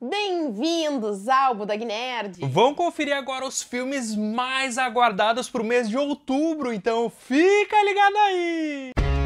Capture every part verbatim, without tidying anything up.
Bem-vindos ao Budog Nerd! Vamos conferir agora os filmes mais aguardados pro mês de outubro, então fica ligado aí!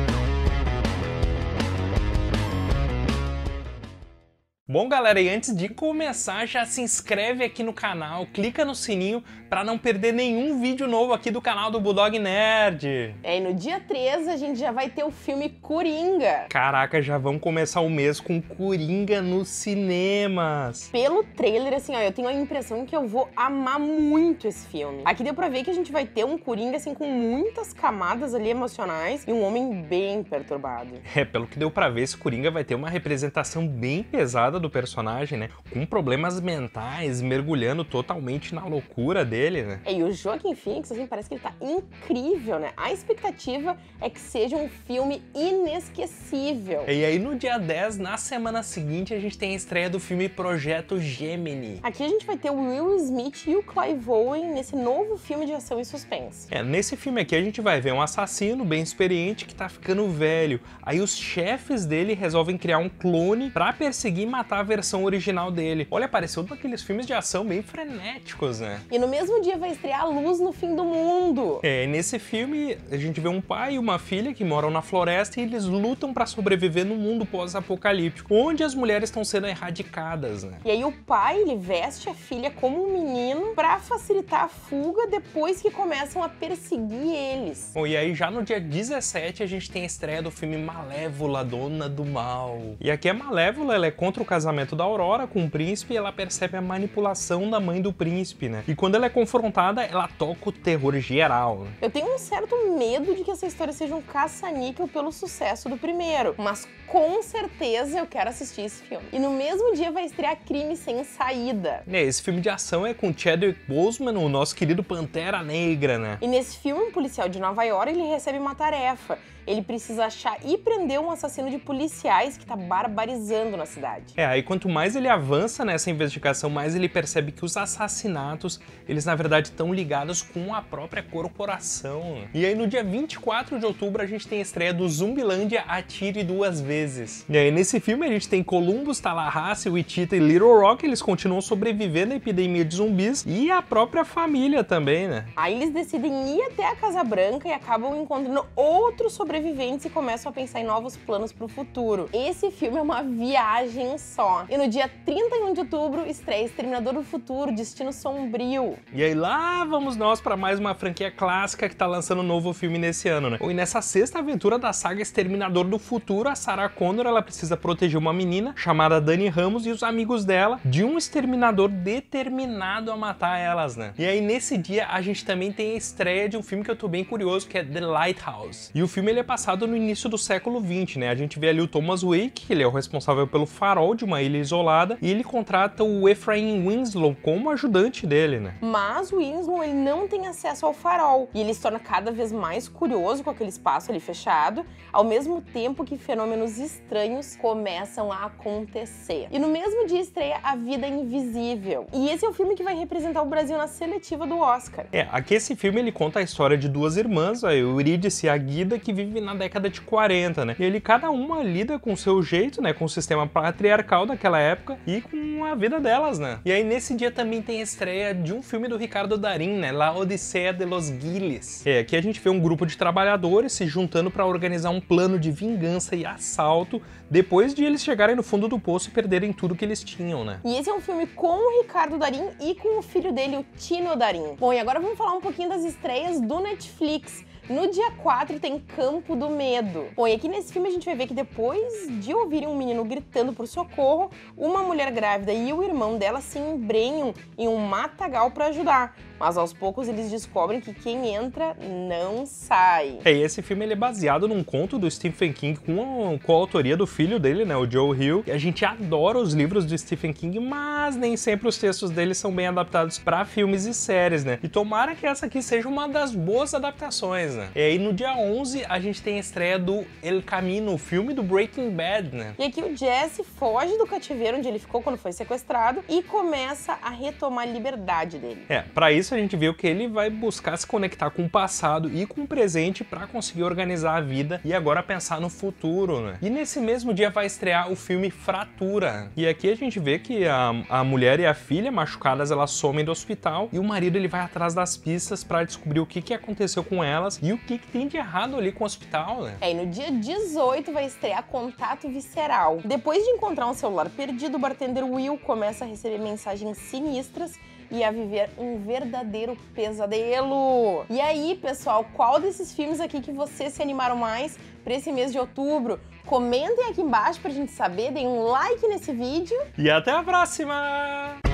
Bom, galera, e antes de começar, já se inscreve aqui no canal, clica no sininho para não perder nenhum vídeo novo aqui do canal do Budog Nerd. É, e no dia treze a gente já vai ter o filme Coringa. Caraca, já vamos começar o mês com Coringa nos cinemas. Pelo trailer, assim, ó, eu tenho a impressão que eu vou amar muito esse filme. Aqui deu pra ver que a gente vai ter um Coringa, assim, com muitas camadas ali emocionais e um homem bem perturbado. É, pelo que deu pra ver, esse Coringa vai ter uma representação bem pesada do personagem, né? Com problemas mentais, mergulhando totalmente na loucura dele, né? É, e o Joaquin Phoenix, assim, parece que ele tá incrível, né? A expectativa é que seja um filme inesquecível. E aí no dia dez, na semana seguinte, a gente tem a estreia do filme Projeto Gemini. Aqui a gente vai ter o Will Smith e o Clive Owen nesse novo filme de ação e suspense. É, nesse filme aqui a gente vai ver um assassino bem experiente que tá ficando velho. Aí os chefes dele resolvem criar um clone pra perseguir e matar a versão original dele. Olha, pareceu um daqueles filmes de ação bem frenéticos, né? E no mesmo dia vai estrear A Luz no Fim do Mundo. É, nesse filme a gente vê um pai e uma filha que moram na floresta e eles lutam pra sobreviver no mundo pós-apocalíptico, onde as mulheres estão sendo erradicadas, né? E aí o pai, ele veste a filha como um menino pra facilitar a fuga depois que começam a perseguir eles. Bom, e aí já no dia dezessete a gente tem a estreia do filme Malévola, Dona do Mal. E aqui a Malévola, ela é contra o casamento da Aurora com o príncipe e ela percebe a manipulação da mãe do príncipe, né? E quando ela é confrontada, ela toca o terror geral, né? Eu tenho um certo medo de que essa história seja um caça-níquel pelo sucesso do primeiro, mas com certeza eu quero assistir esse filme. E no mesmo dia vai estrear Crime Sem Saída. É, esse filme de ação é com Chadwick Boseman, o nosso querido Pantera Negra, né? E nesse filme, um policial de Nova York, ele recebe uma tarefa. Ele precisa achar e prender um assassino de policiais que tá barbarizando na cidade. É, aí quanto mais ele avança nessa investigação, mais ele percebe que os assassinatos, eles na verdade estão ligados com a própria corporação. E aí no dia vinte e quatro de outubro a gente tem a estreia do Zumbilândia Atire Duas Vezes. E aí nesse filme a gente tem Columbus, Tallahassee, Wichita e Little Rock, eles continuam sobrevivendo à epidemia de zumbis e a própria família também, né? Aí eles decidem ir até a Casa Branca e acabam encontrando outros sobreviventes sobreviventes e começam a pensar em novos planos para o futuro. Esse filme é uma viagem só. E no dia trinta e um de outubro estreia Exterminador do Futuro, Destino Sombrio. E aí lá vamos nós para mais uma franquia clássica que tá lançando um novo filme nesse ano, né? E nessa sexta aventura da saga Exterminador do Futuro, a Sarah Connor, ela precisa proteger uma menina chamada Dani Ramos e os amigos dela de um exterminador determinado a matar elas, né? E aí nesse dia a gente também tem a estreia de um filme que eu tô bem curioso, que é The Lighthouse. E o filme ele é passado no início do século vinte, né? A gente vê ali o Thomas Wake, ele é o responsável pelo farol de uma ilha isolada, e ele contrata o Ephraim Winslow como ajudante dele, né? Mas o Winslow, ele não tem acesso ao farol, e ele se torna cada vez mais curioso com aquele espaço ali fechado, ao mesmo tempo que fenômenos estranhos começam a acontecer. E no mesmo dia estreia A Vida Invisível. E esse é o filme que vai representar o Brasil na seletiva do Oscar. É, aqui esse filme ele conta a história de duas irmãs, a Eurídice e a Guida, que vivem na década de quarenta, né? E ele, cada uma lida com o seu jeito, né? Com o sistema patriarcal daquela época e com a vida delas, né? E aí nesse dia também tem a estreia de um filme do Ricardo Darín, né? La Odisseia de los Giles. É, aqui a gente vê um grupo de trabalhadores se juntando para organizar um plano de vingança e assalto depois de eles chegarem no fundo do poço e perderem tudo que eles tinham, né? E esse é um filme com o Ricardo Darín e com o filho dele, o Tino Darín. Bom, e agora vamos falar um pouquinho das estreias do Netflix. No dia quatro tem Campo do Medo. Bom, e aqui nesse filme a gente vai ver que depois de ouvirem um menino gritando por socorro, uma mulher grávida e o irmão dela se embrenham em um matagal para ajudar. Mas aos poucos eles descobrem que quem entra não sai. É, e esse filme ele é baseado num conto do Stephen King com a, com a autoria do filho dele, né, o Joe Hill. E a gente adora os livros do Stephen King, mas nem sempre os textos dele são bem adaptados para filmes e séries, né? E tomara que essa aqui seja uma das boas adaptações, né? E aí no dia onze a gente tem a estreia do El Camino, o filme do Breaking Bad, né? E aqui o Jesse foge do cativeiro onde ele ficou quando foi sequestrado e começa a retomar a liberdade dele. É, para isso nisso a gente vê que ele vai buscar se conectar com o passado e com o presente para conseguir organizar a vida e agora pensar no futuro, né? E nesse mesmo dia vai estrear o filme Fratura. E aqui a gente vê que a, a mulher e a filha machucadas, elas somem do hospital e o marido ele vai atrás das pistas para descobrir o que, que aconteceu com elas e o que, que tem de errado ali com o hospital, né? É, e no dia dezoito vai estrear Contato Visceral. Depois de encontrar um celular perdido, o bartender Will começa a receber mensagens sinistras e a viver um verdadeiro pesadelo. E aí, pessoal, qual desses filmes aqui que vocês se animaram mais para esse mês de outubro? Comentem aqui embaixo pra gente saber, deem um like nesse vídeo. E até a próxima!